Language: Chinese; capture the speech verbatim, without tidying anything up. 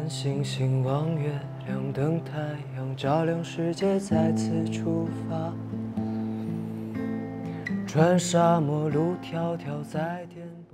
看星星望月亮，等太阳照亮世界，再次出发。穿沙漠路迢迢，在颠簸。